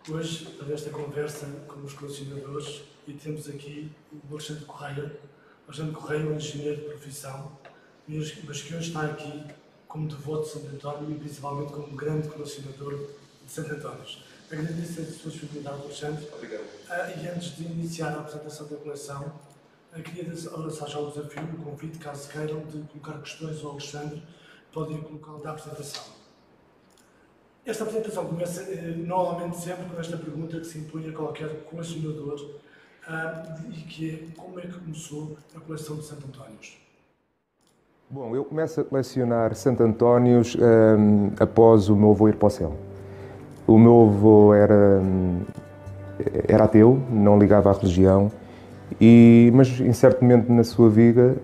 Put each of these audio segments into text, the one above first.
Hoje, para esta conversa com os colecionadores, e temos aqui o Alexandre Correia. Alexandre Correia é um engenheiro de profissão, mas que hoje está aqui como devoto de Santo António e principalmente como grande colecionador de Santo Antónios. Agradeço a sua disponibilidade, Alexandre. Obrigado. E antes de iniciar a apresentação da coleção, queria lançar já o desafio, o convite, caso queiram, de colocar questões ao Alexandre, podem colocá-lo da apresentação. Esta apresentação começa normalmente sempre com esta pergunta que se impõe a qualquer colecionador, e que é: como é que começou a coleção de Santo Antónios? Bom, eu começo a colecionar Santo Antónios após o meu avô ir para o céu. O meu avô era ateu, não ligava à religião, mas em certo momento na sua vida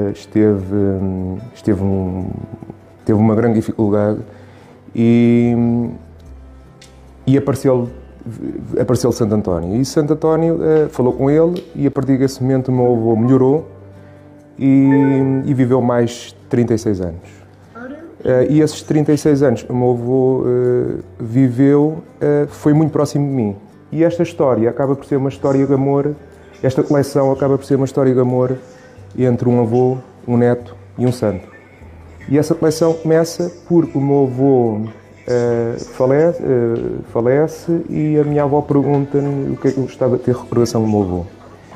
teve uma grande dificuldade e apareceu Santo António. E Santo António falou com ele e a partir desse momento o meu avô melhorou e viveu mais 36 anos. E esses 36 anos que o meu avô viveu foi muito próximo de mim. E esta história acaba por ser uma história de amor, esta coleção acaba por ser uma história de amor entre um avô, um neto e um santo. E essa coleção começa porque o meu avô falece e a minha avó pergunta-me o que é que eu gostava de ter recordação do meu avô.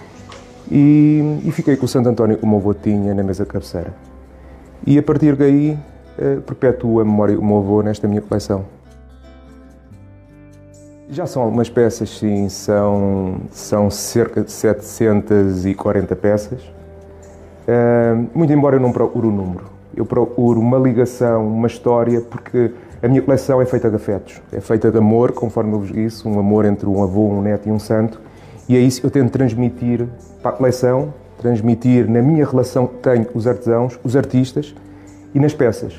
E fiquei com o Santo António que o meu avô tinha na mesa de cabeceira. E a partir daí perpetuo a memória do meu avô nesta minha coleção. Já são algumas peças, sim, são cerca de 740 peças. Muito embora eu não procure o número, eu procuro uma ligação, uma história, porque a minha coleção é feita de afetos, é feita de amor, conforme eu vos disse, um amor entre um avô, um neto e um santo, e é isso que eu tento transmitir para a coleção, transmitir na minha relação que tenho com os artesãos, os artistas e nas peças.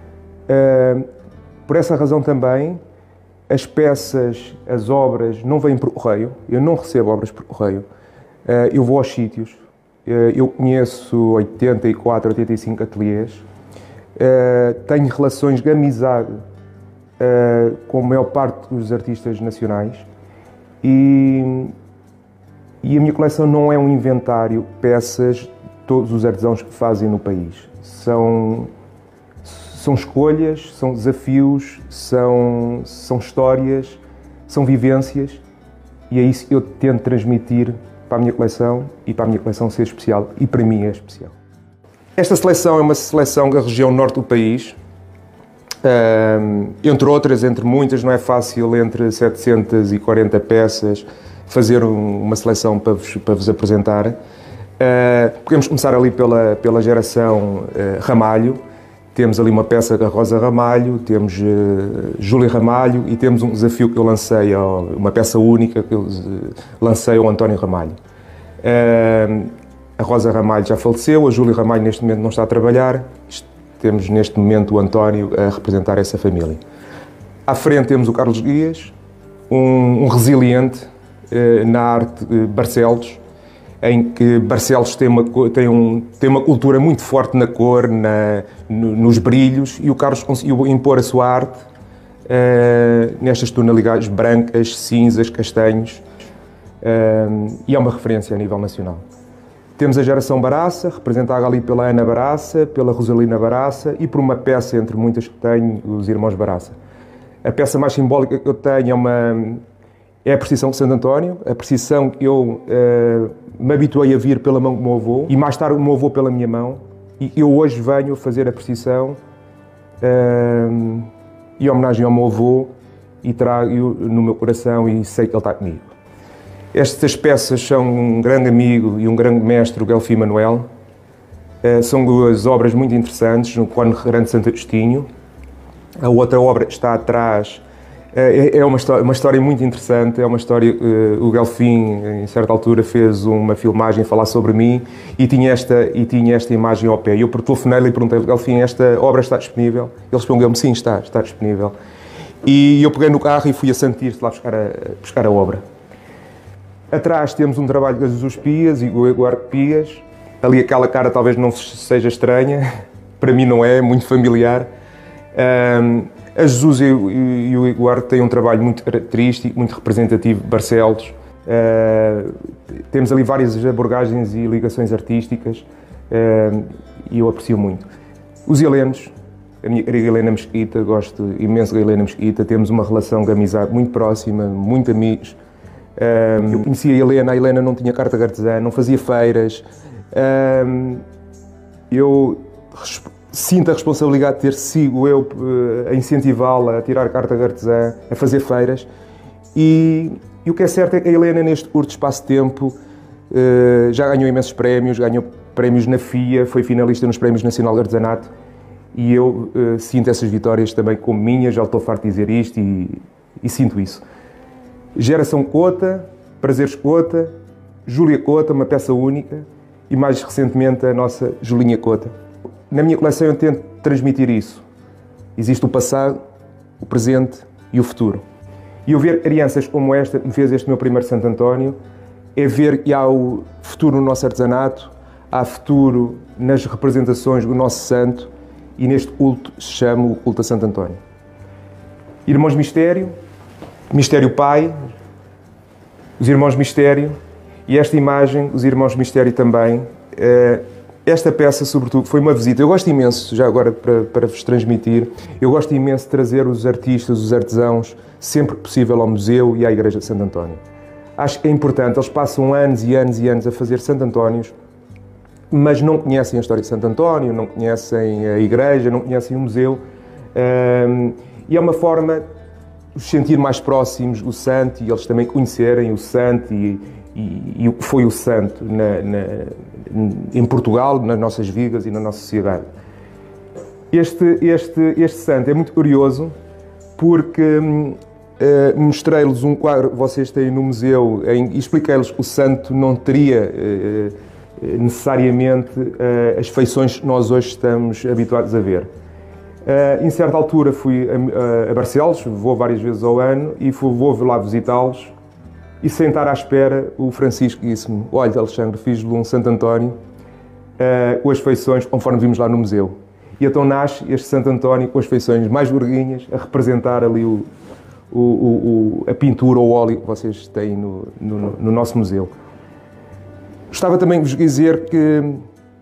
Por essa razão também, as peças, as obras não vêm por correio, eu não recebo obras por correio, eu vou aos sítios, eu conheço 84, 85 ateliês, tenho relações de amizade com a maior parte dos artistas nacionais e a minha coleção não é um inventário de peças de todos os artesãos que fazem no país. São escolhas, são desafios, são histórias, são vivências e é isso que eu tento transmitir para a minha coleção e para a minha coleção ser especial e para mim é especial. Esta seleção é uma seleção da região norte do país, entre outras, entre muitas, não é fácil entre 740 peças fazer uma seleção para vos apresentar. Podemos começar ali pela geração Ramalho. Temos ali uma peça da Rosa Ramalho, temos Júlia Ramalho e temos um desafio que eu lancei, uma peça única que eu lancei ao António Ramalho. A Rosa Ramalho já faleceu, a Júlia Ramalho neste momento não está a trabalhar, temos neste momento o António a representar essa família. À frente temos o Carlos Dias, um resiliente na arte Barcelos, em que Barcelos tem uma cultura muito forte na cor, nos brilhos, e o Carlos conseguiu impor a sua arte nestas tonalidades brancas, cinzas, castanhos, e é uma referência a nível nacional. Temos a geração Baraça, representada ali pela Ana Baraça, pela Rosalina Baraça e por uma peça entre muitas que tenho, os irmãos Baraça. A peça mais simbólica que eu tenho é a precisão de Santo António, a precisão que eu me habituei a vir pela mão do meu avô e mais tarde o meu avô pela minha mão, e eu hoje venho a fazer a precisão em homenagem ao meu avô e trago-o no meu coração e sei que ele está comigo. Estas peças são um grande amigo e um grande mestre, o Guelfi Manuel. São duas obras muito interessantes, no Cone Grande Santo Agostinho. A outra obra está atrás. É uma história muito interessante, é uma história que o Guelfim, em certa altura, fez uma filmagem a falar sobre mim e tinha esta imagem ao pé. Eu telefonei-lhe e perguntei-lhe: Guelfim, esta obra está disponível? Ele respondeu-me: sim, está disponível. E eu peguei no carro e fui a Santirce lá buscar a obra. Atrás temos um trabalho das Jesus Pias e o Eduardo Pias. Ali aquela cara talvez não seja estranha, para mim não é, muito familiar. A Jesus e o Eduardo têm um trabalho muito característico, muito representativo de Barcelos. Temos ali várias abordagens e ligações artísticas e eu aprecio muito. Os helenos, a minha querida Helena Mesquita, gosto imenso da Helena Mesquita, temos uma relação de amizade muito próxima, muito amigos. Eu conhecia a Helena não tinha carta de artesã, não fazia feiras. Eu sinto a responsabilidade de ter sido eu a incentivá-la a tirar carta de artesã, a fazer feiras. E o que é certo é que a Helena, neste curto espaço de tempo, já ganhou imensos prémios, ganhou prémios na FIA, foi finalista nos Prémios Nacional de Artesanato. E eu sinto essas vitórias também como minhas, já estou farto de dizer isto e sinto isso. Geração Cota, Prazeres Cota, Júlia Cota, uma peça única, e mais recentemente a nossa Julinha Cota. Na minha coleção eu tento transmitir isso. Existe o passado, o presente e o futuro. E eu ver crianças como esta, que me fez este meu primeiro Santo António, é ver que há o futuro no nosso artesanato, há futuro nas representações do nosso santo, e neste culto se chama o culto a Santo António. Irmãos Mistério, Mistério Pai, os Irmãos Mistério, e esta imagem, os Irmãos Mistério também. Esta peça, sobretudo, foi uma visita. Eu gosto imenso, já agora para vos transmitir, eu gosto imenso de trazer os artistas, os artesãos, sempre que possível ao museu e à Igreja de Santo António. Acho que é importante, eles passam anos e anos e anos a fazer Santo Antónios, mas não conhecem a história de Santo António, não conhecem a Igreja, não conhecem o museu. E é uma forma de os sentir mais próximos do santo e eles também conhecerem o santo e o que foi o santo em Portugal, nas nossas vidas e na nossa sociedade. Este santo é muito curioso porque mostrei-lhes um quadro que vocês têm no museu e expliquei-lhes que o santo não teria necessariamente as feições que nós hoje estamos habituados a ver. Em certa altura fui a Barcelos, vou várias vezes ao ano, e vou lá visitá-los. E sentar à espera, o Francisco disse-me: olha, Alexandre, fiz-lhe um Santo António com as feições conforme vimos lá no museu. E então nasce este Santo António com as feições mais gorguinhas, a representar ali a pintura ou o óleo que vocês têm no nosso museu. Gostava também de vos dizer que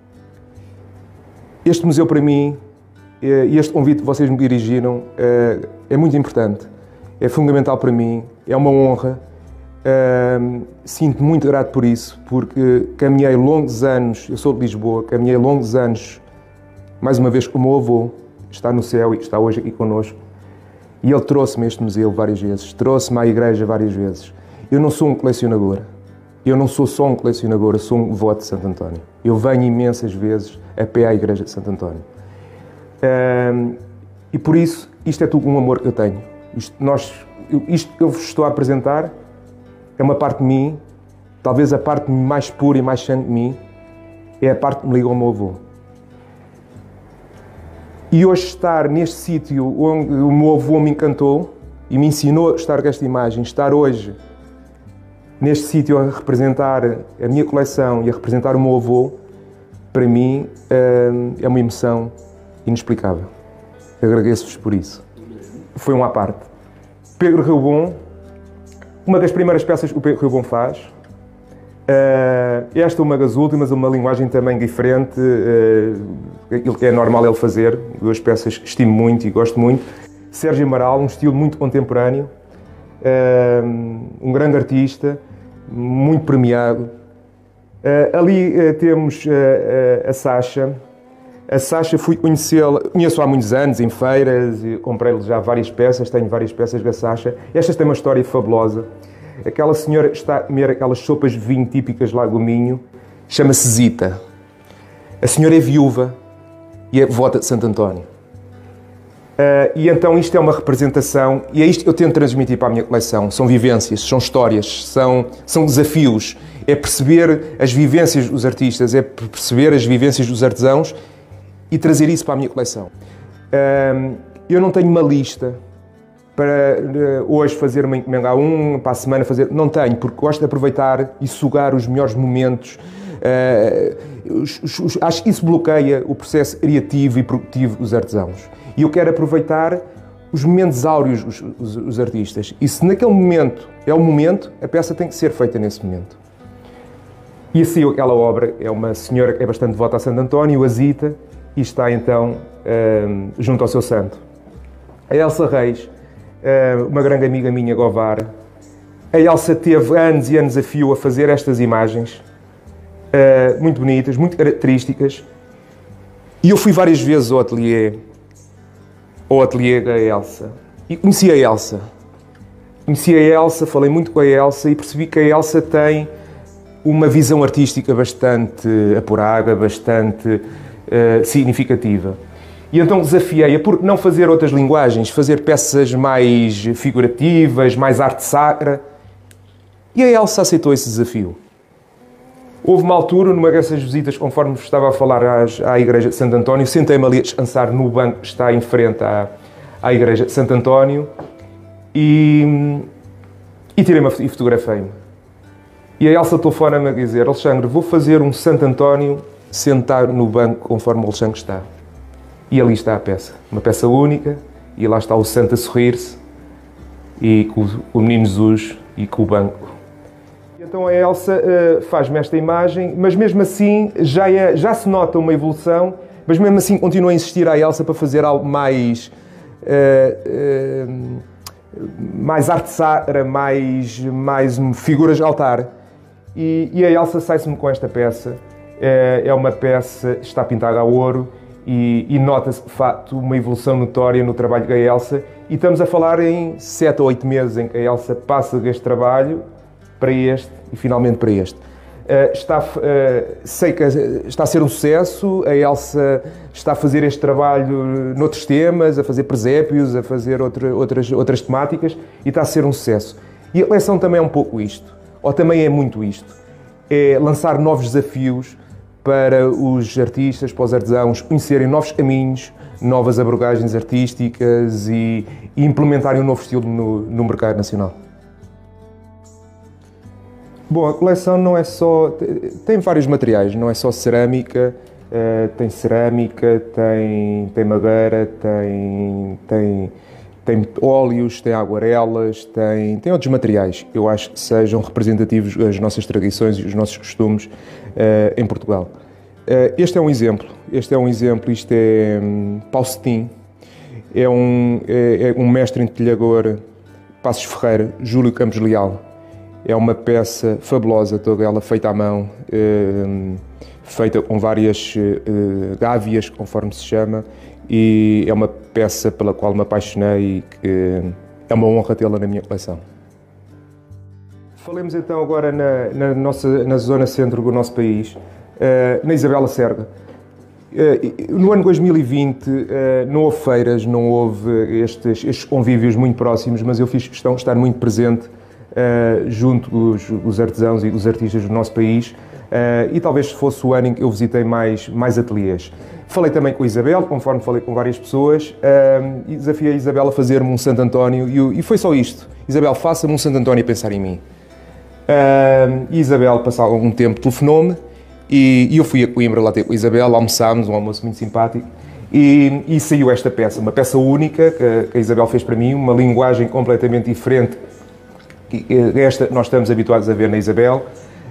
este museu para mim, e este convite que vocês me dirigiram, é muito importante, é fundamental para mim, é uma honra. Sinto-me muito grato por isso, porque caminhei longos anos, eu sou de Lisboa, caminhei longos anos, mais uma vez com o meu avô, está no céu e está hoje aqui connosco, e ele trouxe-me a este museu várias vezes, trouxe-me à igreja várias vezes. Eu não sou um colecionador, eu não sou só um colecionador, eu sou um devoto de Santo António. Eu venho imensas vezes a pé à igreja de Santo António. E por isso, isto é tudo um amor que eu tenho. Isto que eu vos estou a apresentar é uma parte de mim, talvez a parte mais pura e mais santa de mim, é a parte que me liga ao meu avô. E hoje estar neste sítio onde o meu avô me encantou e me ensinou a estar com esta imagem, estar hoje neste sítio a representar a minha coleção e a representar o meu avô, para mim é uma emoção inexplicável. Agradeço-vos por isso. Foi uma à parte. Pedro Riobon, uma das primeiras peças que o Pedro Riobon faz. Esta é uma das últimas, uma linguagem também diferente, aquilo que é normal ele fazer, duas peças que estimo muito e gosto muito. Sérgio Amaral, um estilo muito contemporâneo, um grande artista, muito premiado. Ali temos a Sasha. A Sasha fui conhecê-la, conheço há muitos anos, em feiras, comprei-lhe já várias peças, tenho várias peças da Sasha. Esta tem uma história fabulosa. Aquela senhora está a comer aquelas sopas de vinho típicas lá do Minho, chama-se Zita. A senhora é viúva e é devota de Santo António. E então isto é uma representação, e é isto que eu tento transmitir para a minha coleção. São vivências, são histórias, são desafios. É perceber as vivências dos artistas, é perceber as vivências dos artesãos e trazer isso para a minha coleção. Eu não tenho uma lista para hoje fazer uma encomenda a para a semana fazer... Não tenho, porque gosto de aproveitar e sugar os melhores momentos. Acho que isso bloqueia o processo criativo e produtivo dos artesãos. E eu quero aproveitar os momentos áureos, os artistas. E se naquele momento é o momento, a peça tem que ser feita nesse momento. E assim aquela obra é uma senhora que é bastante devota a Santo António, a Zita, e está então junto ao seu santo. A Elsa Reis, uma grande amiga minha, Govar, a Elsa teve anos e anos a fio a fazer estas imagens, muito bonitas, muito características, e eu fui várias vezes ao ateliê da Elsa, e conheci a Elsa. Falei muito com a Elsa e percebi que a Elsa tem uma visão artística bastante apurada, bastante significativa. E então desafiei-a por não fazer outras linguagens, fazer peças mais figurativas, mais arte sacra. E a Elsa aceitou esse desafio. Houve uma altura, numa dessas visitas, conforme estava a falar à Igreja de Santo António, sentei-me ali a descansar no banco que está em frente à Igreja de Santo António e tirei-me e fotografei-me. E a Elsa telefona-me a dizer: Alexandre, vou fazer um Santo António sentado no banco conforme o Alexandre está. E ali está a peça. Uma peça única, e lá está o santo a sorrir-se, e com o menino Jesus e com o banco. E então a Elsa faz-me esta imagem, mas mesmo assim já se nota uma evolução, mas mesmo assim continuo a insistir à Elsa para fazer algo mais arte sacra, mais figuras de altar. E a Elsa sai-se-me com esta peça. É uma peça que está pintada a ouro e nota-se, de facto, uma evolução notória no trabalho da Elsa. E estamos a falar em 7 ou 8 meses em que a Elsa passa deste trabalho para este e finalmente para este. Sei que está a ser um sucesso, a Elsa está a fazer este trabalho noutros temas, a fazer presépios, a fazer outras temáticas, e está a ser um sucesso. E a coleção também é um pouco isto, ou também é muito isto, é lançar novos desafios para os artistas, para os artesãos conhecerem novos caminhos, novas abordagens artísticas e implementarem um novo estilo no mercado nacional. Bom, a coleção não é só... tem vários materiais, não é só cerâmica, tem madeira, tem óleos, tem aguarelas, tem outros materiais que eu acho que sejam representativos das nossas tradições e dos nossos costumes em Portugal. Este é um exemplo, isto é Pau Cetim, é um mestre entilhador, Passos Ferreira, Júlio Campos Leal. É uma peça fabulosa, toda ela feita à mão, feita com várias gávias, conforme se chama, e é uma peça pela qual me apaixonei e que é uma honra tê-la na minha coleção. Falemos então agora na zona centro do nosso país, na Isabela Serra. No ano 2020 não houve feiras, não houve estes convívios muito próximos, mas eu fiz questão de estar muito presente junto dos artesãos e dos artistas do nosso país, e talvez fosse o ano em que eu visitei mais ateliês. Falei também com a Isabel, conforme falei com várias pessoas, e desafiei a Isabel a fazer-me um Santo António, e foi só isto: Isabel, faça-me um Santo António a pensar em mim. E Isabel, passado algum tempo, telefonou-me, e eu fui a Coimbra lá ter com a Isabel, almoçámos, um almoço muito simpático, e saiu esta peça, uma peça única que a Isabel fez para mim, uma linguagem completamente diferente. Esta nós estamos habituados a ver na Isabel,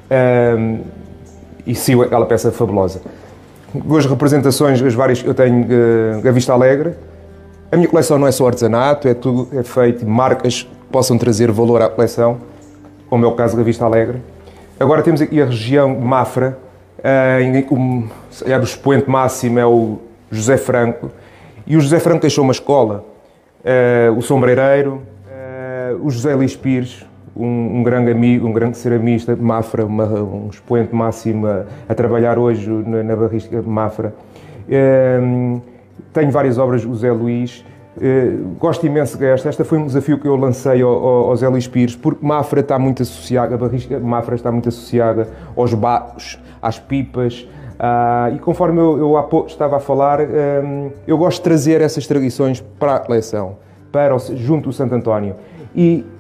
e saiu aquela peça fabulosa. Duas representações, as várias que eu tenho da Vista Alegre. A minha coleção não é só artesanato, é feito de marcas que possam trazer valor à coleção, como é o caso da Vista Alegre. Agora temos aqui a região de Mafra, em que o expoente máximo é o José Franco, e o José Franco deixou uma escola, o Sombreireiro, o José Luís Pires, um grande amigo, um grande ceramista de Mafra, um expoente máximo a trabalhar hoje na barrística de Mafra. Tenho várias obras do José Luís. Gosto imenso desta. Esta foi um desafio que eu lancei ao José Luís Pires, porque Mafra está muito associada, a barrística de Mafra está muito associada aos bacos, às pipas, e conforme eu há pouco estava a falar, eu gosto de trazer essas tradições para a coleção, junto ao Santo António. E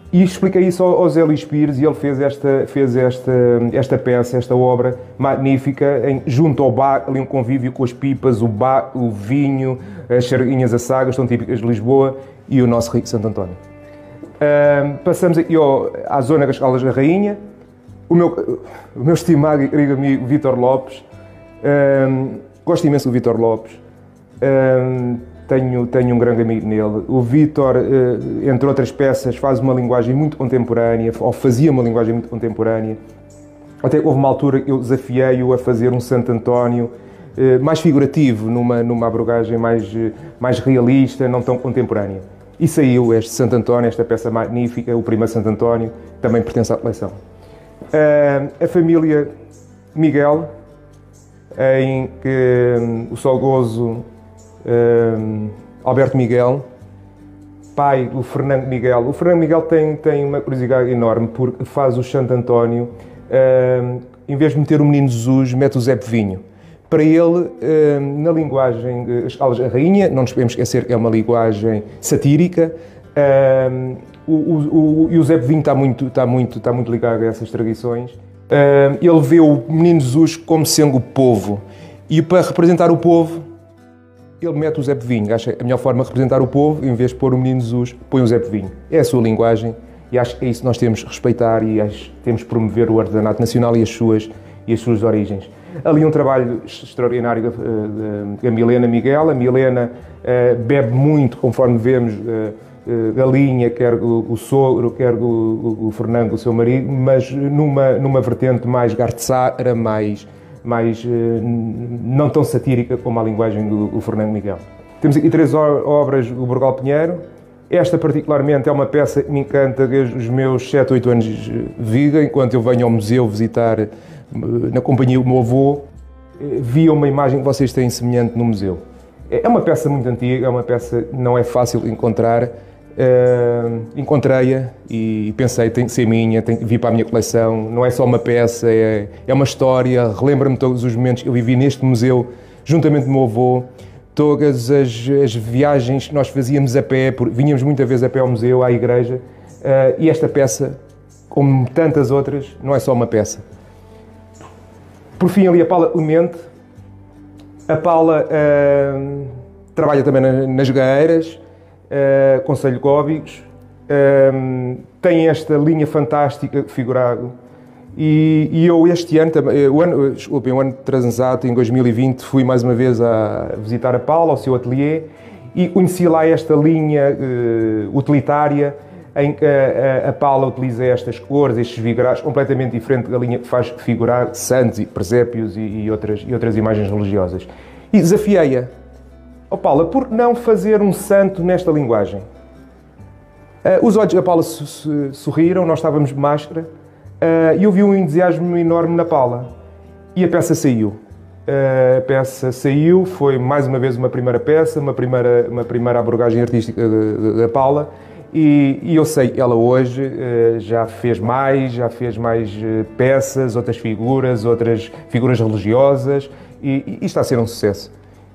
E expliquei isso ao Zé Luís Pires e ele fez esta peça, esta obra magnífica, junto ao bar, ali um convívio com as pipas, o vinho, as sardinhas assagas, tão típicas de Lisboa, e o nosso rico Santo António. Passamos aqui à zona das Caldas da Rainha. O meu estimado e querido amigo Vítor Lopes, gosto imenso do Vítor Lopes, tenho um grande amigo nele. O Vítor, entre outras peças, faz uma linguagem muito contemporânea, ou fazia uma linguagem muito contemporânea. Até houve uma altura que eu desafiei-o a fazer um Santo António mais figurativo, numa abordagem mais realista, não tão contemporânea. E saiu este Santo António, esta peça magnífica, o primeiro Santo António, também pertence à coleção. A família Miguel, em que o saudoso Alberto Miguel, pai do Fernando Miguel. O Fernando Miguel tem uma curiosidade enorme, porque faz o Santo António, em vez de meter o Menino Jesus, mete o Zé Povinho. Para ele, na linguagem das Caldas da Rainha, não nos podemos esquecer que é uma linguagem satírica, e o Zé Povinho está muito ligado a essas tradições. Ele vê o Menino Jesus como sendo o povo, e para representar o povo, ele mete o Zé Povinho. Acha a melhor forma de representar o povo, em vez de pôr o Menino Jesus, põe o Zé Povinho. É a sua linguagem, e acho que é isso que nós temos de respeitar, e temos de promover o artesanato nacional e as suas origens. Ali um trabalho extraordinário da Milena Miguel. A Milena bebe muito, conforme vemos, galinha, quer o sogro, quer o Fernando, o seu marido, mas numa vertente mais garçara, mais não tão satírica como a linguagem do Fernando Miguel. Temos aqui 3 obras do Burgal Pinheiro. Esta particularmente é uma peça que me encanta desde os meus 7 ou 8 anos de vida, enquanto eu venho ao museu visitar na companhia do meu avô, via uma imagem que vocês têm semelhante no museu. É uma peça muito antiga, é uma peça que não é fácil de encontrar. Encontrei-a e pensei, tem que ser minha, tem que vir para a minha coleção. Não é só uma peça, é uma história, relembra-me todos os momentos que eu vivi neste museu, juntamente com o meu avô, todas as viagens que nós fazíamos a pé, vinhamos muitas vezes a pé ao museu, à igreja, e esta peça, como tantas outras, não é só uma peça. Por fim, ali a Paula Clemente. A Paula trabalha também nas Gaeiras, Conselho de Cóbigos, tem esta linha fantástica de figurado, e eu este ano, o ano transato, em 2020, fui mais uma vez a visitar a Paula, ao seu ateliê, e conheci lá esta linha utilitária, em que a Paula utiliza estas cores, estes figurados, completamente diferente da linha que faz figurar santos e presépios e outras imagens religiosas. E desafiei-a: "Oh Paula, por que não fazer um santo nesta linguagem?" Os olhos da Paula sorriram, nós estávamos de máscara, e eu vi um entusiasmo enorme na Paula. E a peça saiu. Foi mais uma vez uma primeira peça, uma primeira abordagem artística da Paula. E eu sei, ela hoje já fez mais peças, outras figuras religiosas, e está a ser um sucesso.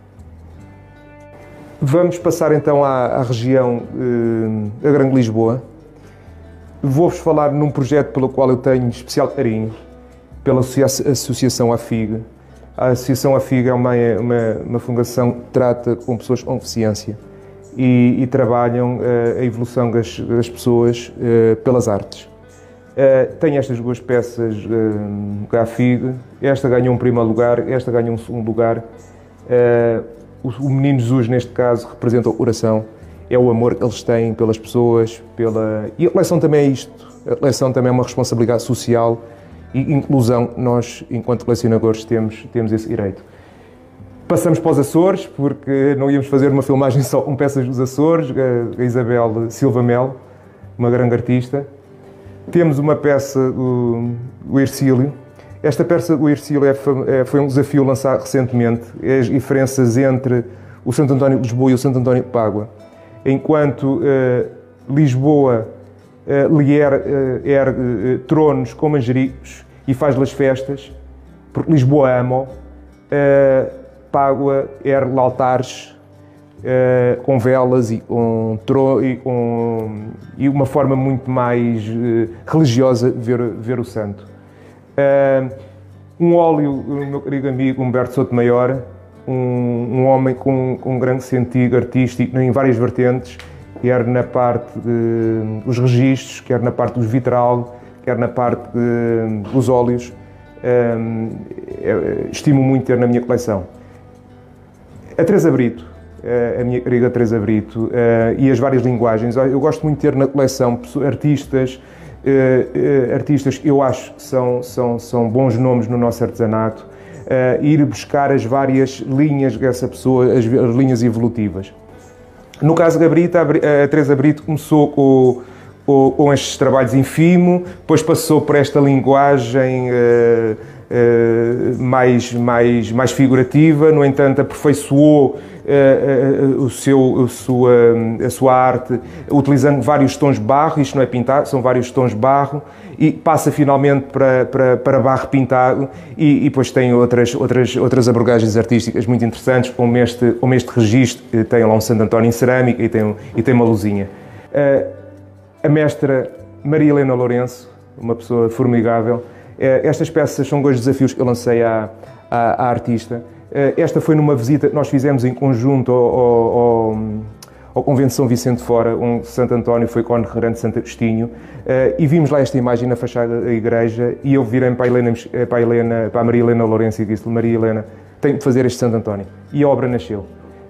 Vamos passar então à região da Grande Lisboa. Vou-vos falar num projeto pelo qual eu tenho especial carinho, pela Associação AFIG. A Associação AFIG é uma fundação que trata com pessoas com deficiência e trabalham a evolução das pessoas pelas artes. Tem estas 2 peças da AFIG. Esta ganhou um primeiro lugar, esta ganhou um segundo lugar. O Menino Jesus, neste caso, representa o coração, é o amor que eles têm pelas pessoas, e a coleção também é isto. A coleção também é uma responsabilidade social e inclusão. Nós, enquanto colecionadores, temos esse direito. Passamos para os Açores, porque não íamos fazer uma filmagem só com peças dos Açores. A Isabel Silva Melo, uma grande artista. Temos uma peça do Hercílio. Esta peça do Hercílio foi um desafio lançado recentemente. É as diferenças entre o Santo António de Lisboa e o Santo António de Págua. Enquanto Lisboa lhe ergue tronos com manjericos e faz-lhes festas, porque Lisboa ama-o, Págua ergue altares com velas e uma forma muito mais religiosa de ver o santo. Um óleo do meu querido amigo Humberto Sotomayor, um homem com um grande sentido artístico em várias vertentes, quer na parte dos registros, quer na parte dos vitral, quer na parte dos óleos. Estimo muito ter na minha coleção. A Teresa Brito, a minha querida Teresa Brito, e as várias linguagens. Eu gosto muito de ter na coleção artistas que eu acho que são bons nomes no nosso artesanato, ir buscar as várias linhas dessa pessoa, as linhas evolutivas. No caso da Brito, a Teresa Brito começou com estes trabalhos em fimo, depois passou por esta linguagem mais figurativa, no entanto aperfeiçoou a sua arte utilizando vários tons de barro. Isto não é pintado, são vários tons de barro, e passa finalmente para barro pintado, e depois tem outras abordagens artísticas muito interessantes, como este registro, tem lá um Santo António em cerâmica e tem uma luzinha. A mestra Maria Helena Lourenço, uma pessoa formidável. Estas peças são dois desafios que eu lancei à artista. Esta foi numa visita que nós fizemos em conjunto ao Convento de São Vicente de Fora, onde Santo António foi congregante de Santo Agostinho, e vimos lá esta imagem na fachada da igreja, e eu virei-me para a Maria Helena Lourenço e disse-lhe: Maria Helena, tenho de fazer este Santo António. E a obra nasceu.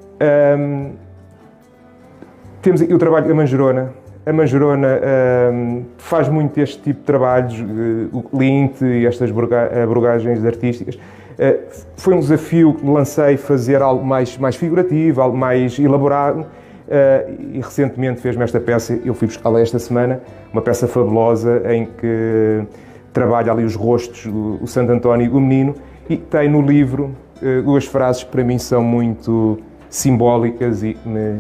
Temos aqui o trabalho da Manjerona. A Manjerona faz muito este tipo de trabalhos, o linte e estas abordagens artísticas. Foi um desafio que lancei, fazer algo mais figurativo, algo mais elaborado, e recentemente fez-me esta peça. Eu fui buscá-la esta semana, uma peça fabulosa em que trabalha ali os rostos do Santo António e do menino, e tem no livro duas frases que para mim são muito simbólicas e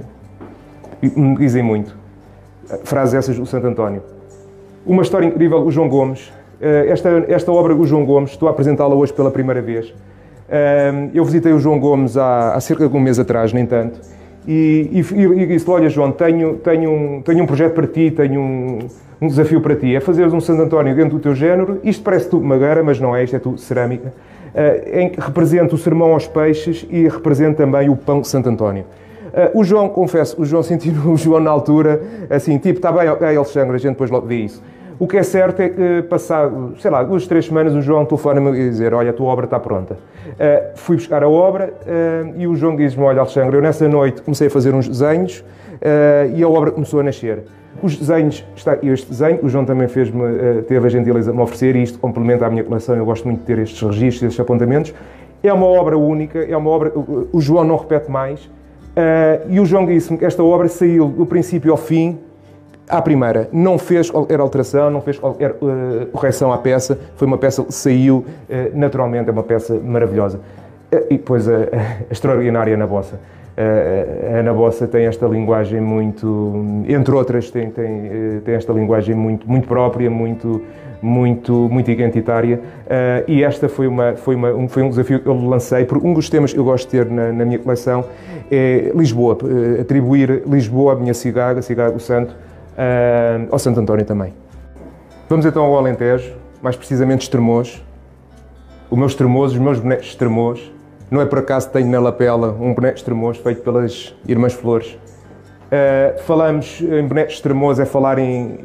me dizem muito. Frases essas do Santo António. Uma história incrível, o João Gomes. Esta obra do João Gomes, estou a apresentá-la hoje pela primeira vez. Eu visitei o João Gomes há cerca de um mês atrás, nem tanto, e disse-lhe: olha João, tenho um projeto para ti, tenho um desafio para ti, é fazeres um Santo António dentro do teu género. Isto parece tudo madeira, mas não é, isto é tudo cerâmica, em que representa o sermão aos peixes e representa também o pão de Santo António. O João, confesso, sentiu o João na altura, assim, tipo, está bem, ok, Alexandre, a gente depois logo vê isso. O que é certo é que, passado, sei lá, 2, 3 semanas, o João telefona-me e dizer: olha, a tua obra está pronta. Fui buscar a obra e o João diz-me: olha, Alexandre, eu nessa noite comecei a fazer uns desenhos e a obra começou a nascer. Os desenhos, está aqui este desenho, o João também teve a gentileza de me oferecer, e isto complementa a minha coleção. Eu gosto muito de ter estes registros, estes apontamentos. É uma obra única, é uma obra, o João não repete mais. E o João disse-me que esta obra saiu do princípio ao fim, à primeira. Não fez qualquer alteração, não fez qualquer correção à peça. Foi uma peça que saiu naturalmente, é uma peça maravilhosa. E depois a extraordinária Ana Bossa. A Ana Bossa tem esta linguagem muito, entre outras, tem esta linguagem muito própria, muito identitária, e esta foi um desafio que eu lancei, porque um dos temas que eu gosto de ter na minha coleção é Lisboa, atribuir Lisboa, a minha cidade, a cidade do Santo, ao Santo António também. Vamos então ao Alentejo, mais precisamente Estremoz. Os meus bonecos de Estremoz. Não é por acaso que tenho na lapela um boneco de Estremoz feito pelas Irmãs Flores. Falamos em bonecos de Estremoz, é falar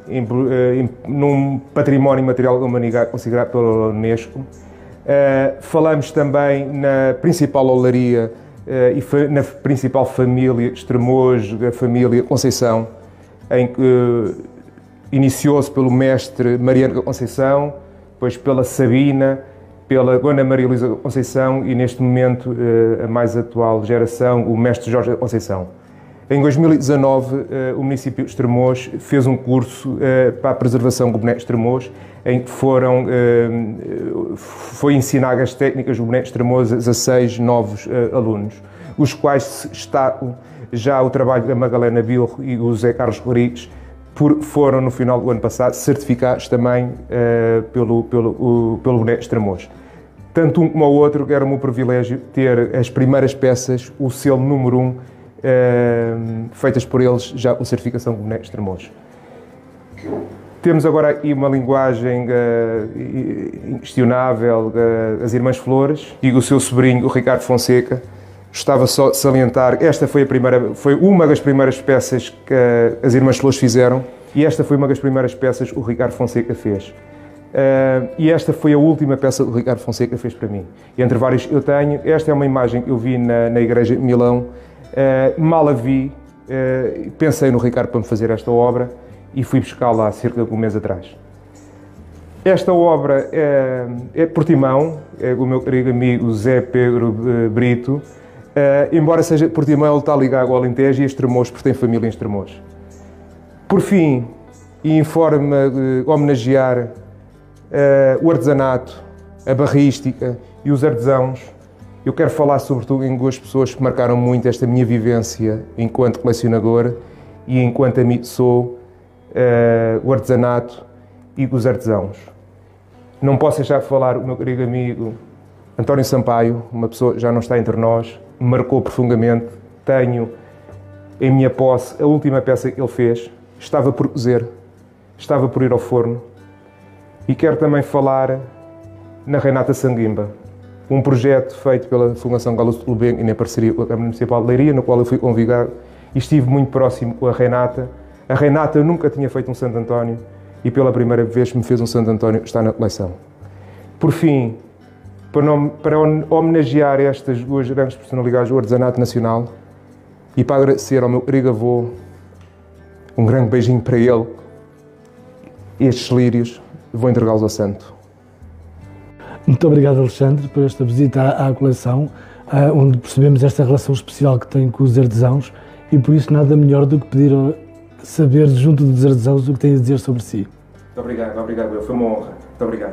num património material da humanidade considerado pela Unesco. Falamos também na principal olaria e na principal família de Estremoz, da família Conceição, em que iniciou-se pelo mestre Mariano da Conceição, depois pela Sabina, pela Dona Maria Luísa Conceição e, neste momento, a mais atual geração, o mestre Jorge Conceição. Em 2019, o município de Estremoz fez um curso para a preservação do boneco de Estremoz, em que foi ensinar as técnicas do boneco de Estremoz a 16 novos alunos, os quais se destacam já o trabalho da Madalena Bilro e do José Carlos Rodrigues, foram, no final do ano passado, certificados também pelo boneco de Estremoz. Tanto um como o outro, era-me o privilégio ter as primeiras peças, o selo número 1, feitas por eles já com certificação como Extremoz. Temos agora aqui uma linguagem inquestionável, as Irmãs Flores e o seu sobrinho, o Ricardo Fonseca. Gostava só de salientar, esta foi uma das primeiras peças que as Irmãs Flores fizeram e esta foi uma das primeiras peças que o Ricardo Fonseca fez. E esta foi a última peça que o Ricardo Fonseca fez para mim. E entre várias eu tenho, esta é uma imagem que eu vi na igreja de Milão, mal a vi, pensei no Ricardo para me fazer esta obra e fui buscá-la há cerca de um mês atrás. Esta obra é Portimão, é o meu querido amigo Zé Pedro Brito. Embora seja Portimão, ele está ligado ao Alentejo e a Estremoz, porque tem família em Estremoz. Por fim, e em forma de homenagear o artesanato, a barrística e os artesãos, eu quero falar sobretudo em duas pessoas que marcaram muito esta minha vivência enquanto colecionador e enquanto amigo sou, o artesanato e os artesãos. Não posso deixar de falar o meu querido amigo António Sampaio, uma pessoa que já não está entre nós, me marcou profundamente. Tenho em minha posse a última peça que ele fez, estava por cozer, estava por ir ao forno. E quero também falar na Renata Sanguimba, um projeto feito pela Fundação Galo de Lubengo e em parceria com a Câmara Municipal de Leiria, no qual eu fui convidado e estive muito próximo com a Renata. A Renata nunca tinha feito um Santo António e pela primeira vez me fez um Santo António que está na coleção. Por fim, para homenagear estas duas grandes personalidades do artesanato nacional e para agradecer ao meu querido avô, um grande beijinho para ele, estes lírios, vou entregá-los ao santo. Muito obrigado, Alexandre, por esta visita à coleção, onde percebemos esta relação especial que tem com os artesãos e por isso nada melhor do que pedir saber junto dos artesãos o que têm a dizer sobre si. Muito obrigado, foi uma honra. Muito obrigado.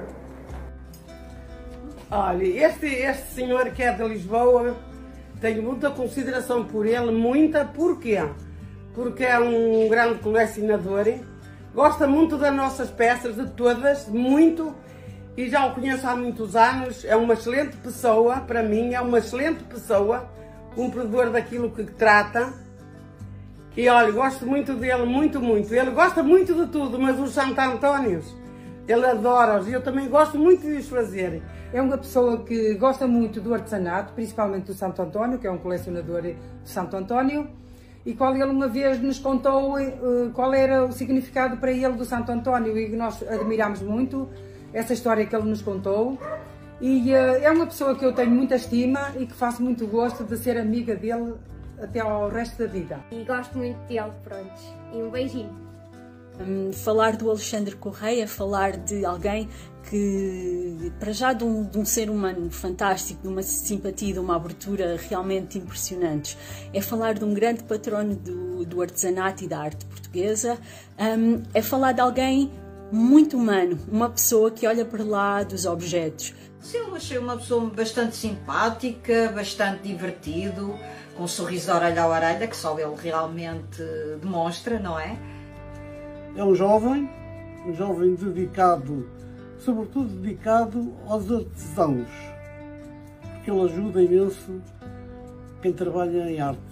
Olha, este senhor que é de Lisboa, tenho muita consideração por ele, porquê? Porque é um grande colecionador, gosta muito das nossas peças, de todas, muito, e já o conheço há muitos anos, é uma excelente pessoa, para mim, é uma excelente pessoa, cumpridor daquilo que trata. E olha, gosto muito dele, muito. Ele gosta muito de tudo, mas os Santo Antónios, ele adora-os e eu também gosto muito de os fazer. É uma pessoa que gosta muito do artesanato, principalmente do Santo António, que é um colecionador de Santo António, e qual ele uma vez nos contou qual era o significado para ele do Santo António e nós admiramos muito essa história que ele nos contou. E é uma pessoa que eu tenho muita estima e que faço muito gosto de ser amiga dele até ao resto da vida. E gosto muito dele, pronto. E um beijinho. Falar do Alexandre Correia, falar de alguém que, para já, de um ser humano fantástico, de uma simpatia, de uma abertura realmente impressionantes. É falar de um grande patrono do artesanato e da arte portuguesa. É falar de alguém muito humano, uma pessoa que olha para lá dos objetos. Eu achei uma pessoa bastante simpática, bastante divertido, com um sorriso de orelha a orelha, que só ele realmente demonstra, não é? É um jovem dedicado, sobretudo dedicado aos artesãos, porque ele ajuda imenso quem trabalha em arte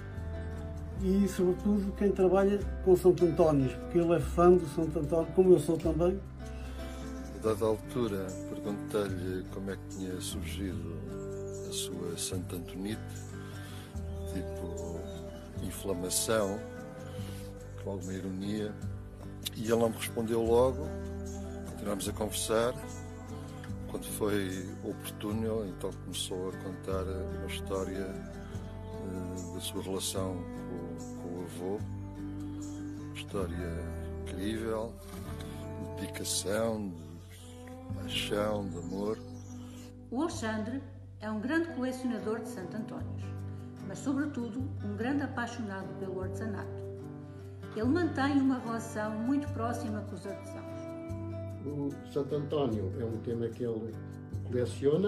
e, sobretudo, quem trabalha com Santo António, porque ele é fã do Santo António, como eu sou também. A dada altura, perguntei-lhe como é que tinha surgido a sua Santo Antonite, tipo inflamação, com alguma ironia, e ele não me respondeu logo. Continuámos a conversar. Quando foi oportuno, então começou a contar uma história da sua relação com o avô, uma história incrível, de dedicação, de paixão, de amor. O Alexandre é um grande colecionador de Santo Antónios, mas sobretudo um grande apaixonado pelo artesanato. Ele mantém uma relação muito próxima com os artesãos. O Santo António é um tema que ele coleciona,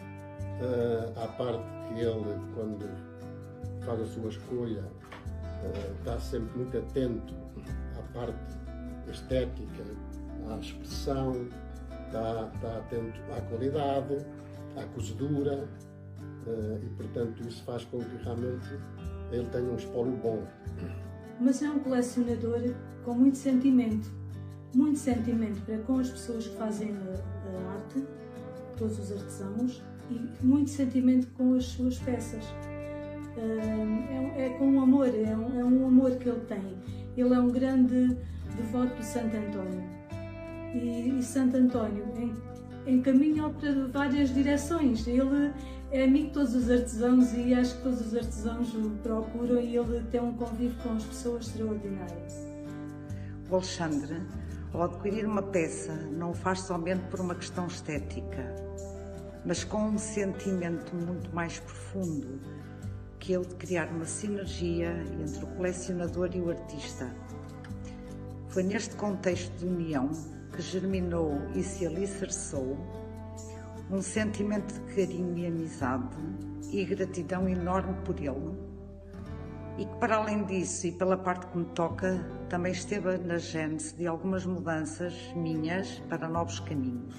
à parte que ele, quando faz a sua escolha, está sempre muito atento à parte estética, à expressão, está atento à qualidade, à cozedura, e portanto isso faz com que realmente ele tenha um espólio bom. Mas é um colecionador com muito sentimento para com as pessoas que fazem a arte, todos os artesãos, e muito sentimento com as suas peças. É com um amor, é um amor que ele tem. Ele é um grande devoto de Santo António. E Santo António encaminha-o para várias direções. Ele é amigo de todos os artesãos e acho que todos os artesãos o procuram, e ele tem um convívio com as pessoas extraordinário. O Alexandre, ao adquirir uma peça, não o faz somente por uma questão estética, mas com um sentimento muito mais profundo, que é o de criar uma sinergia entre o colecionador e o artista. Foi neste contexto de união que germinou e se alicerçou um sentimento de carinho e amizade e gratidão enorme por ele, e que, para além disso e pela parte que me toca, também esteve na gênese de algumas mudanças minhas para novos caminhos.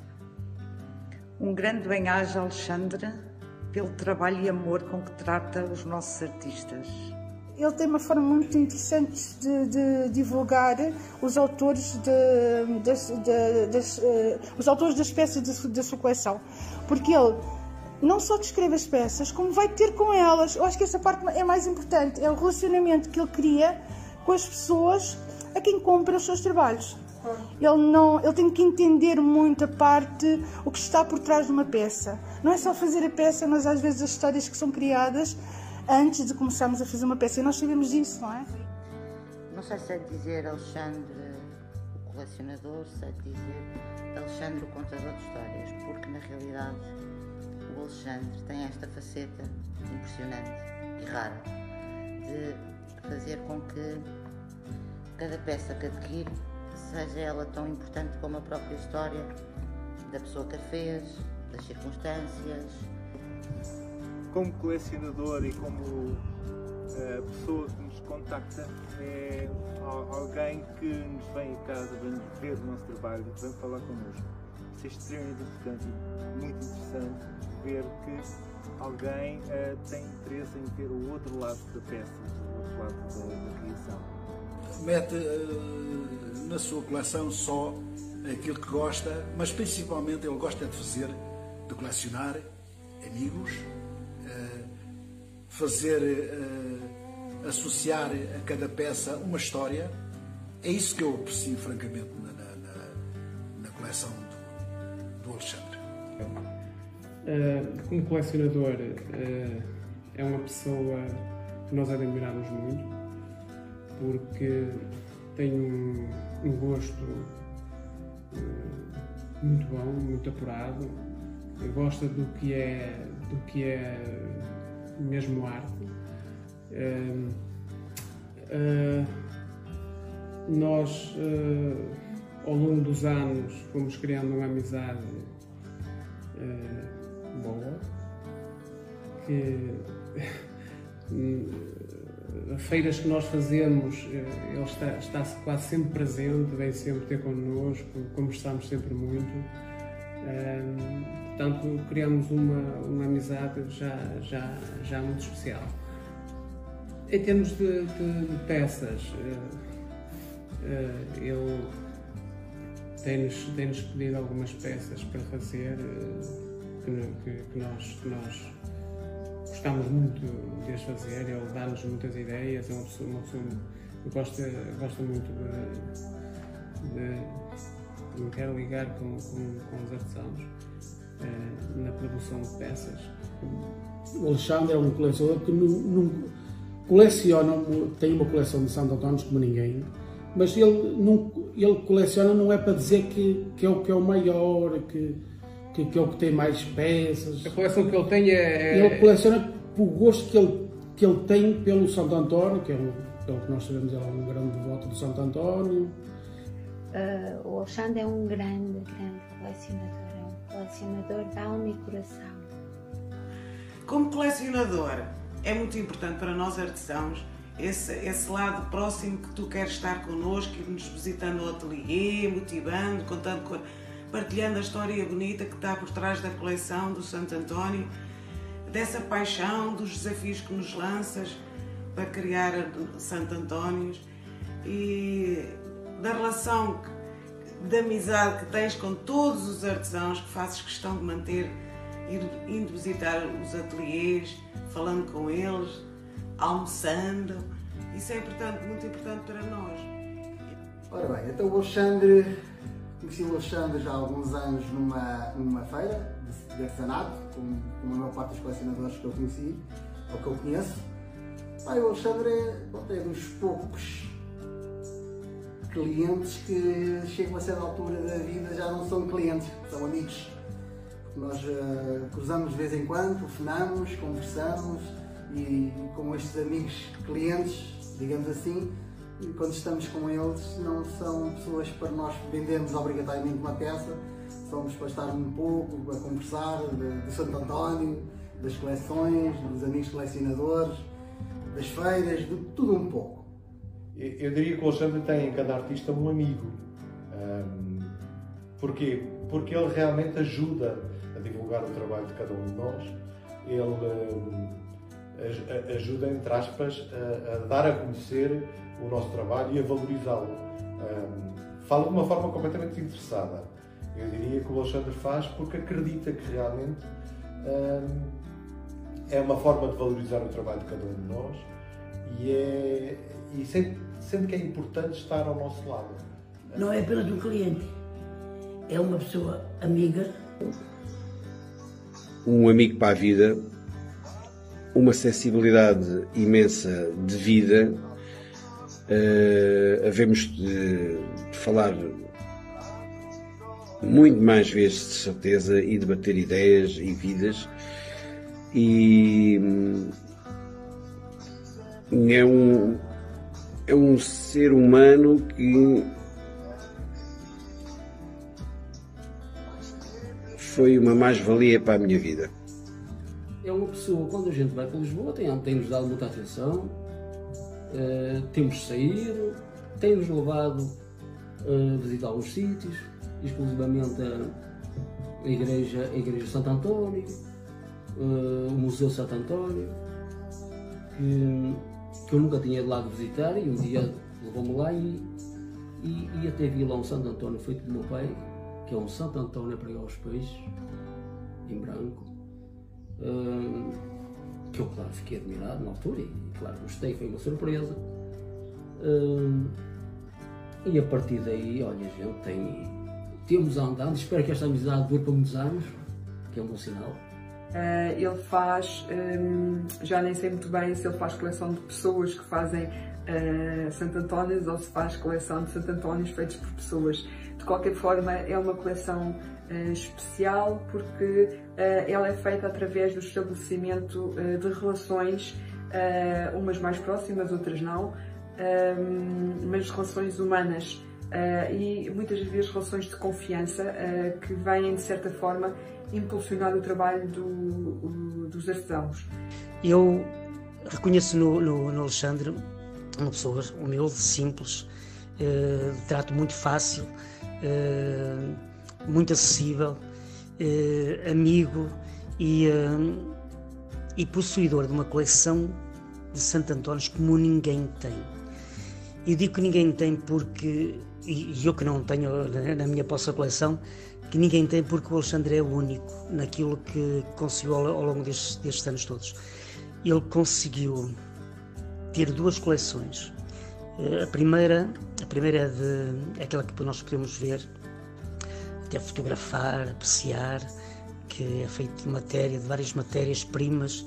Um grande bem-aja, Alexandre, pelo trabalho e amor com que trata os nossos artistas. Ele tem uma forma muito interessante de divulgar os autores, os autores das peças da sua coleção, porque ele não só descreve as peças, como vai ter com elas. Eu acho que essa parte é mais importante, é o relacionamento que ele cria com as pessoas a quem compra os seus trabalhos. Ele tem que entender muito a parte, o que está por trás de uma peça. Não é só fazer a peça, mas às vezes as histórias que são criadas antes de começarmos a fazer uma peça, e nós sabemos disso, não é? Não sei se é de dizer Alexandre o colecionador, se é de dizer Alexandre o contador de histórias, porque na realidade o Alexandre tem esta faceta impressionante e rara de fazer com que cada peça que adquire seja ela tão importante como a própria história da pessoa que a fez, das circunstâncias. Como colecionador e como pessoa que nos contacta, é alguém que nos vem a casa, vem ver o nosso trabalho, vem falar connosco. Isso é extremamente importante e muito interessante ver que alguém tem interesse em ver o outro lado da peça, o outro lado da criação. Mete na sua coleção só aquilo que gosta, mas principalmente ele gosta de fazer, de colecionar amigos, fazer, associar a cada peça uma história. É isso que eu aprecio francamente na coleção do Alexandre. Como colecionador, é uma pessoa que nós admiramos muito, porque tem um gosto muito bom, muito apurado, gosta do que é mesmo arte. Nós, ao longo dos anos, fomos criando uma amizade boa, que feiras que nós fazemos, ele está quase sempre presente, vem sempre ter connosco, conversamos sempre muito. Portanto, criamos uma amizade já muito especial. Em termos de peças, ele tem-nos pedido algumas peças para fazer que nós gostamos muito de as fazer. Ele dá-nos muitas ideias, é uma pessoa que gosta muito de me quero ligar com os artesãos na produção de peças. O Alexandre é um colecionador que não coleciona, tem uma coleção de Santo António como ninguém, mas ele coleciona não é para dizer que é o que é o maior, que é o que tem mais peças. A coleção que ele tem Ele coleciona por gosto que ele tem pelo Santo António, que é pelo que nós sabemos, ele é um grande devoto do Santo António. O Alexandre é um grande colecionador, é um colecionador de alma e coração. Como colecionador, é muito importante para nós artesãos esse lado próximo que tu queres estar connosco, nos visitando o ateliê, motivando, partilhando a história bonita que está por trás da coleção do Santo António, dessa paixão, dos desafios que nos lanças, para criar Santo Antónios e da relação de amizade que tens com todos os artesãos, que fazes questão de manter, indo visitar os ateliês, falando com eles, almoçando. Isso é importante, muito importante para nós. Ora bem, então o Alexandre, conheci o Alexandre já há alguns anos numa feira de artesanato, como a maior parte dos colecionadores que eu conheci, ou que eu conheço. O Alexandre é dos poucos clientes que chegam a certa altura da vida já não são clientes, são amigos. Nós cruzamos de vez em quando, telefonamos, conversamos e com estes amigos clientes, digamos assim, e quando estamos com eles não são pessoas para nós vendermos obrigatoriamente uma peça, somos para estar um pouco a conversar de Santo António, das coleções, dos amigos colecionadores, das feiras, de tudo um pouco. Eu diria que o Alexandre tem em cada artista um amigo. Porquê? Porque ele realmente ajuda a divulgar o trabalho de cada um de nós. Ele ajuda, entre aspas, a dar a conhecer o nosso trabalho e a valorizá-lo. Fala de uma forma completamente desinteressada. Eu diria que o Alexandre faz porque acredita que realmente é uma forma de valorizar o trabalho de cada um de nós e sente que é importante estar ao nosso lado. Não é apenas um cliente, é uma pessoa amiga. Um amigo para a vida, uma sensibilidade imensa de vida. Havemos de falar muito mais vezes de certeza e debater ideias e vidas. E é um ser humano que foi uma mais-valia para a minha vida. É uma pessoa, quando a gente vai para Lisboa, tem-nos dado muita atenção, temos saído, tem-nos levado a visitar alguns sítios, exclusivamente a Igreja de Santo António, o Museu Santo António, que eu nunca tinha ido lá visitar, e um dia levou-me lá e até vi lá um Santo António feito do meu pai, que é um Santo António a pregar os peixes, em branco, que eu, claro, fiquei admirado na altura e, claro, gostei, foi uma surpresa. E a partir daí, olha, a gente temos andado, espero que esta amizade dure por muitos anos, que é um bom sinal. Ele faz, já nem sei muito bem se ele faz coleção de pessoas que fazem Santo Antónios ou se faz coleção de Santo Antónios feitos por pessoas. De qualquer forma, é uma coleção especial porque ela é feita através do estabelecimento de relações, umas mais próximas, outras não, mas relações humanas e muitas vezes relações de confiança que vêm, de certa forma, impulsionar o trabalho dos artesãos. Eu reconheço no Alexandre uma pessoa humilde, simples, de trato muito fácil, muito acessível, amigo e possuidor de uma coleção de Santo Antónios como ninguém tem. Eu digo que ninguém tem porque, e eu que não tenho na minha possa coleção, que ninguém tem porque o Alexandre é único naquilo que conseguiu ao longo destes anos todos. Ele conseguiu ter duas coleções. A primeira é aquela que nós podemos ver, até fotografar, apreciar, que é feito de várias matérias-primas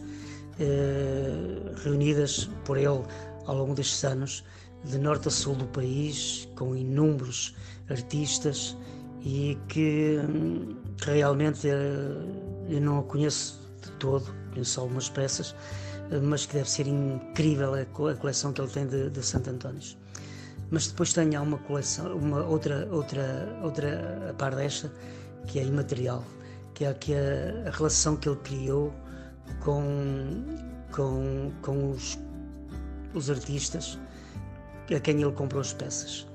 reunidas por ele ao longo destes anos, de norte a sul do país, com inúmeros artistas, e que realmente eu não a conheço de todo, conheço algumas peças, mas que deve ser incrível a coleção que ele tem de Santo Antónios. Mas depois tem uma coleção, outra a par desta, que é imaterial, que é a relação que ele criou com os artistas a quem ele comprou as peças.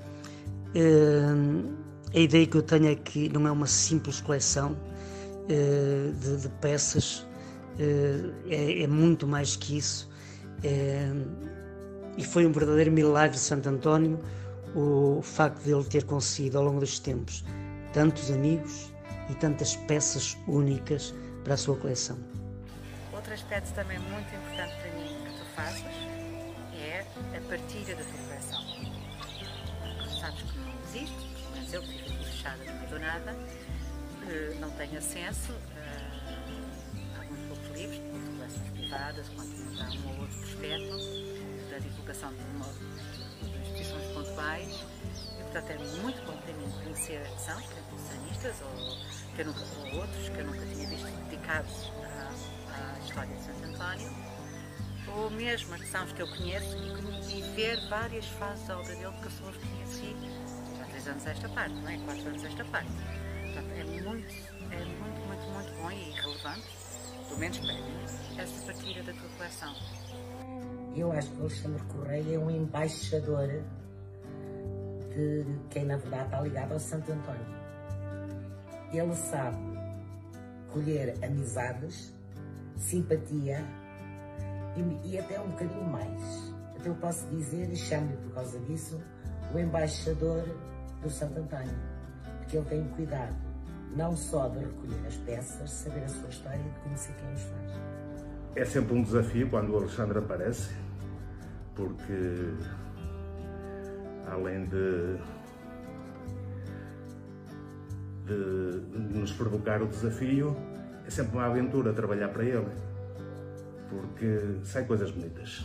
A ideia que eu tenho é que não é uma simples coleção de peças, é muito mais que isso. e foi um verdadeiro milagre de Santo António o facto de ele ter conseguido ao longo dos tempos tantos amigos e tantas peças únicas para a sua coleção. Outro aspecto também muito importante para mim que tu fazes é a partilha da tua coleção. Sabes que não existe, mas eu que fico fechada, não dou nada, não tenho acesso a alguns poucos livros, de coleções privadas, quanto a um ou outro prospecto da divulgação de instituições pontuais, e portanto é muito bom para mim conhecer são colecionistas ou outros que eu nunca tinha visto dedicados à história de Santo António, ou mesmo as sãos que eu conheço e ver várias fases da obra dele, porque eu só os conheci já há 3 anos esta parte, não é? 4 anos esta parte. Portanto, é muito bom e relevante, pelo menos para mim, essa partilha da tua coleção. Eu acho que o Alexandre Correia é um embaixador de quem na verdade está ligado ao Santo António. Ele sabe colher amizades, simpatia e até um bocadinho mais. Até eu posso dizer, e chamo-lhe por causa disso, o embaixador do Santo António, porque ele tem cuidado não só de recolher as peças, de saber a sua história e de conhecer quem os faz. É sempre um desafio quando o Alexandre aparece, porque além de nos provocar o desafio, é sempre uma aventura trabalhar para ele, porque saem coisas bonitas.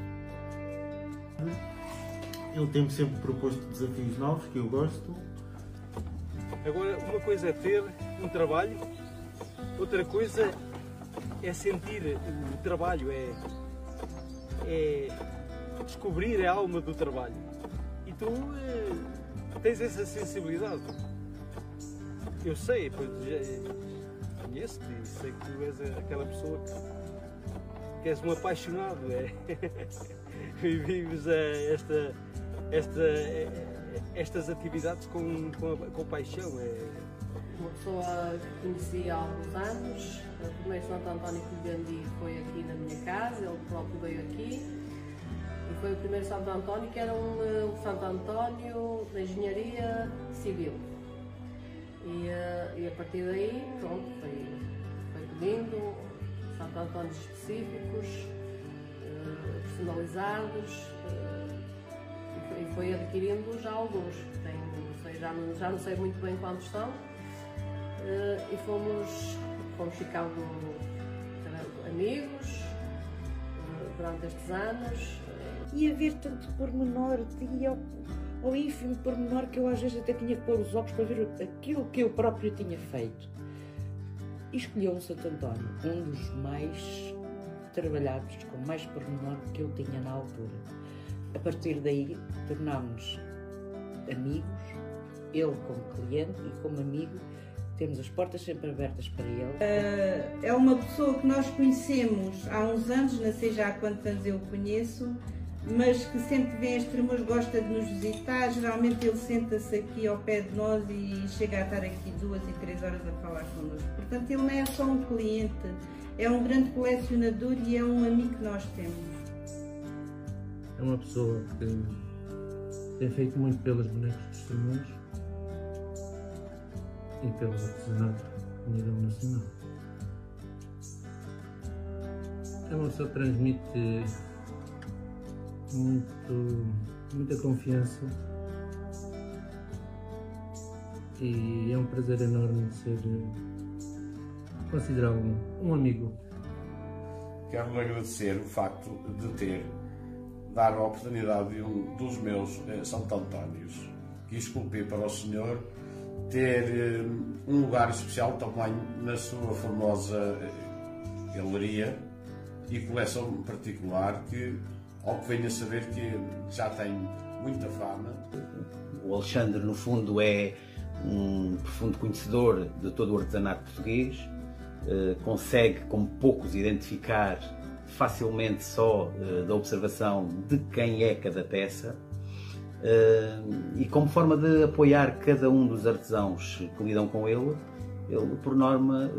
Ele tem-me sempre proposto desafios novos, que eu gosto. Agora, uma coisa é ter um trabalho, outra coisa é sentir o trabalho, é descobrir a alma do trabalho. E tu tens essa sensibilidade. Eu sei, pois conheço-te e sei que tu és aquela pessoa que és um apaixonado, e vives estas atividades com paixão. Uma pessoa que conheci há alguns anos, o primeiro Santo António que lhe vendi foi aqui na minha casa, ele próprio veio aqui, e foi o primeiro Santo António que era um Santo António da engenharia civil. E a partir daí, pronto, foi pedindo Santo Antónios específicos, personalizados, e foi adquirindo já alguns. Já não sei muito bem quantos estão, e fomos ficando amigos durante estes anos. E haver tanto pormenor, ao ínfimo pormenor, que eu às vezes até tinha que pôr os óculos para ver aquilo que eu próprio tinha feito. E escolheu um Santo António, um dos mais trabalhados, com mais pormenor que eu tinha na altura. A partir daí, tornámos-nos amigos, ele como cliente e como amigo, temos as portas sempre abertas para ele. É uma pessoa que nós conhecemos há uns anos, não sei já há quantos anos eu o conheço, mas que sempre vem a Estremoz, gosta de nos visitar. Geralmente ele senta-se aqui ao pé de nós e chega a estar aqui 2 e 3 horas a falar connosco. Portanto, ele não é só um cliente, é um grande colecionador e é um amigo que nós temos. É uma pessoa que tem feito muito pelas bonecas de Estremoz e pelo artesanato a nível nacional. É uma pessoa que transmite muita confiança, e é um prazer enorme ser considerá-lo um amigo. Quero-lhe agradecer o facto de ter dado a oportunidade de um dos meus Santo Antónios que esculpi para o senhor ter um lugar especial também na sua formosa galeria e coleção particular, que, ao que venho a saber, que já tem muita fama. O Alexandre, no fundo, é um profundo conhecedor de todo o artesanato português, consegue, como poucos, identificar facilmente só da observação de quem é cada peça, e como forma de apoiar cada um dos artesãos que lidam com ele, por norma,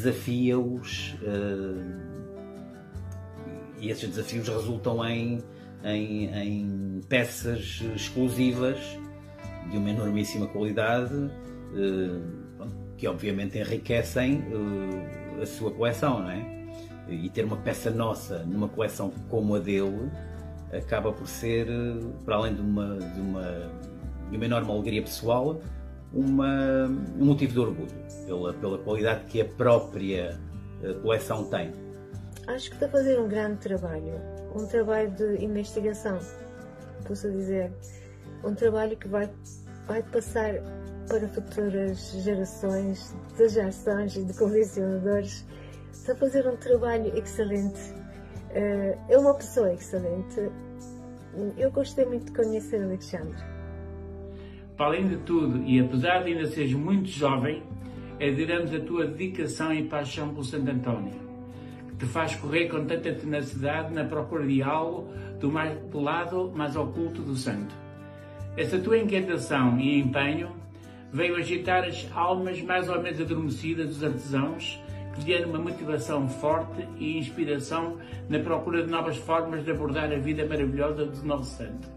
desafia-os, e esses desafios resultam em em peças exclusivas de uma enormíssima qualidade, que obviamente enriquecem a sua coleção, não é? E ter uma peça nossa numa coleção como a dele acaba por ser, para além de uma enorme alegria pessoal, um motivo de orgulho pela qualidade que a própria coleção tem. Acho que está a fazer um grande trabalho, um trabalho de investigação, posso dizer, um trabalho que vai passar para futuras gerações de gerações e de colecionadores. Está a fazer um trabalho excelente, é uma pessoa excelente. Eu gostei muito de conhecer o Alexandre. Para além de tudo, e apesar de ainda seres muito jovem, admiramos a tua dedicação e paixão pelo Santo António, que te faz correr com tanta tenacidade na procura de algo do lado mais oculto do santo. Essa tua inquietação e empenho veio agitar as almas mais ou menos adormecidas dos artesãos, que lhe deram uma motivação forte e inspiração na procura de novas formas de abordar a vida maravilhosa do nosso santo.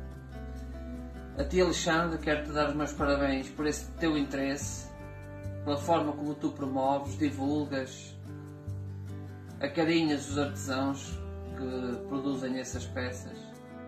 A ti, Alexandre, quero-te dar os meus parabéns por esse teu interesse, pela forma como tu promoves, divulgas, acarinhas os artesãos que produzem essas peças.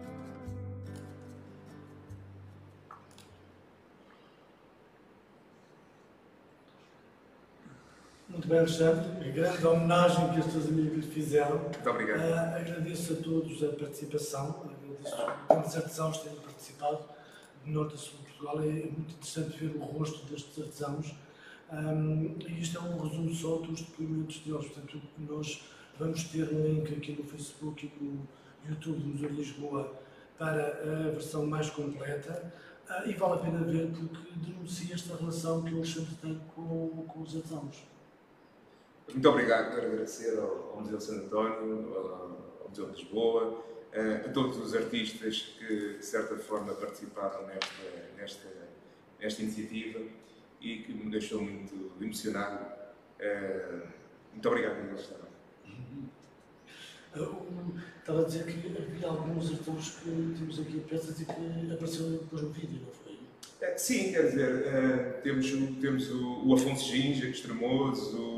Muito bem, Alexandre. A grande homenagem que os teus amigos lhe fizeram. Muito obrigado. Agradeço a todos a participação. Agradeço a tantos artesãos que têm participado do norte a sul de Portugal. É muito interessante ver o rosto destes artesãos. E isto é um resumo só dos depoimentos deles. Portanto, nós vamos ter um link aqui no Facebook e no YouTube do Museu de Lisboa para a versão mais completa. E vale a pena ver porque denuncia esta relação que o Alexandre tem com os artesãos. Muito obrigado, quero agradecer ao Museu de Santo António, ao Museu de Lisboa, a todos os artistas que de certa forma participaram nesta iniciativa e que me deixou muito emocionado. Muito obrigado por eles também. Estava a dizer que havia alguns artesãos que temos aqui peças e que apareceram depois no vídeo, não foi? Sim, quer dizer, temos o Afonso Ginja, Extremoso,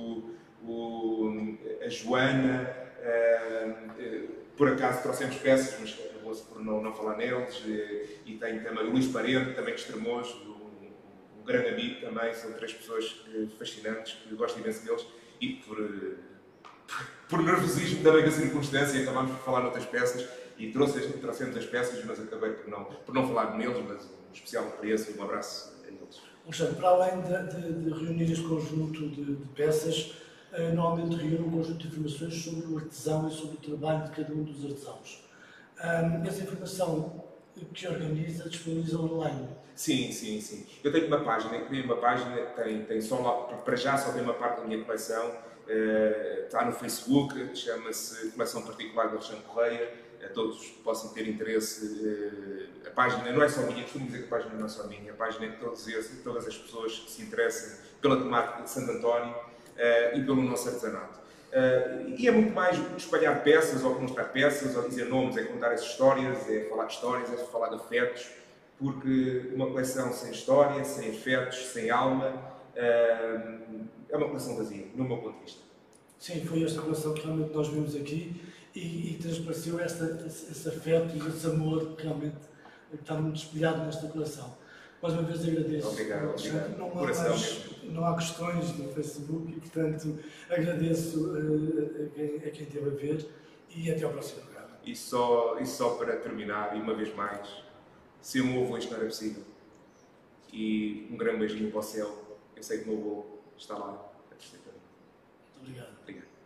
a Joana, por acaso trouxemos peças, mas acabou-se por não falar neles, e tem também o Luís Parente, também Extremoso, um grande amigo também, são três pessoas fascinantes, que gosto imenso deles, e por nervosismo também da circunstância, acabámos por falar noutras peças, e trouxemos as peças, mas acabei por não falar neles, mas um especial apreço e um abraço a eles. Alexandre, para além de reunir este conjunto de peças, normalmente reúne um conjunto de informações sobre o artesão e sobre o trabalho de cada um dos artesãos. Essa informação que organiza, disponibiliza online? Sim. Eu tenho uma página, criei uma página, tem só lá, para já só tem uma parte da minha coleção, está no Facebook, chama-se Coleção Particular de Alexandre Correia, a todos que possam ter interesse. A página não é só minha, costumo dizer que a página não é só minha, a página é de todas as pessoas que se interessam pela temática de Santo António e pelo nosso artesanato. E é muito mais espalhar peças, ou mostrar peças, ou dizer nomes, é contar as histórias, é falar de histórias, é falar de afetos, porque uma coleção sem história, sem afetos, sem alma, é uma coleção vazia, no meu ponto de vista. Sim, foi esta coleção que realmente nós vimos aqui e transpareceu esse afeto e esse amor que realmente está muito espelhado nesta coleção. Mais uma vez agradeço. Obrigado. Não há questões no Facebook e, portanto, agradeço a quem esteve a ver e até ao próximo programa. E só para terminar, e uma vez mais, se o meu avô isto não era possível, e um grande beijinho para o céu, eu sei que o meu avô está lá a torcer para mim. Muito obrigado. Obrigado.